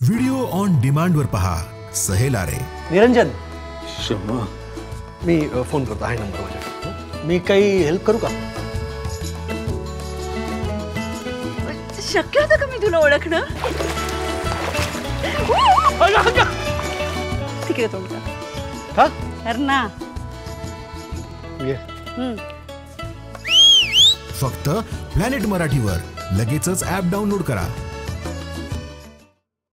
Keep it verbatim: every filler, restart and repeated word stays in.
Video on demand वर पहा सहेलारे. निरंजन, शम्मा, मी अ, phone करतो, आहे नंबर माझ्या. मी काही हेल्प करू का? शक्य होतं का मी तुला ओळखणं? तिकडे तोंड कर. हा? कर ना. ये. हम्म. फक्त प्लॅनेट मराठीवर लगेचच ऍप डाउनलोड करा.